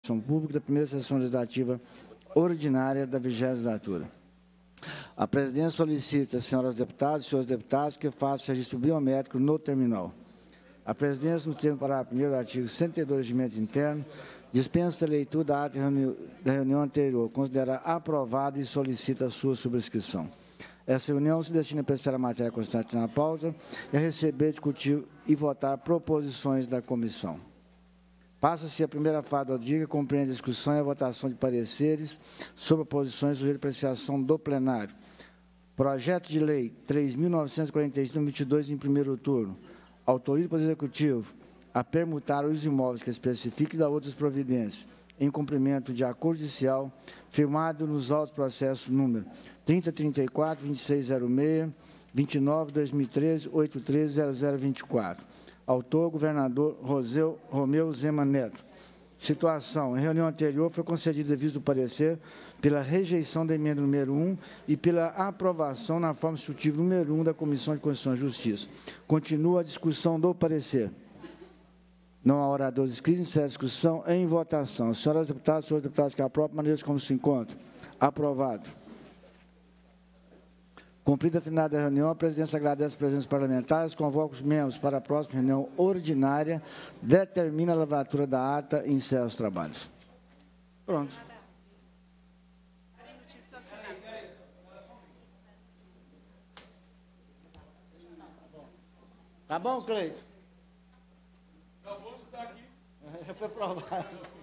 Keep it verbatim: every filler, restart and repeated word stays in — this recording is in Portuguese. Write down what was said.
Pública da primeira sessão legislativa ordinária da vigésima legislatura. A presidência solicita, senhoras deputadas e senhores deputados, que façam registro biométrico no terminal. A presidência, no termo do parágrafo primeiro do artigo cento e dois do regimento interno, dispensa a leitura da ata da reunião anterior, considera aprovada e solicita a sua subscrição. Essa reunião se destina a prestar a matéria constante na pauta e a receber, discutir e votar proposições da comissão. Passa-se a primeira fase do dia, que compreende a discussão e a votação de pareceres sobre posições sujeitas à apreciação do plenário. Projeto de lei três mil novecentos e quarenta e cinco, vinte e dois, em primeiro turno. Autoriza o Poder Executivo a permutar os imóveis que especifique e da outras providências, em cumprimento de acordo judicial firmado nos autos processos número trinta, trinta e quatro, vinte e seis zero seis, vinte e nove, dois mil e treze, oitenta e três, zero zero vinte e quatro. Autor, governador Roseu Romeu Zema Neto. Situação. Em reunião anterior, foi concedido devido do parecer pela rejeição da emenda número um e pela aprovação na forma substitutiva número um da Comissão de Constituição e Justiça. Continua a discussão do parecer. Não há oradores inscritos, encerra a discussão em votação. Senhoras deputadas, senhores deputados que aprovam, maneira como se encontra. Aprovado. Cumprida a finalidade da reunião, a presidência agradece a presença dos parlamentares, convoca os membros para a próxima reunião ordinária, determina a lavratura da ata e encerra os trabalhos. Pronto. Tá bom, Cleito? Já vou estar aqui. Já foi provado.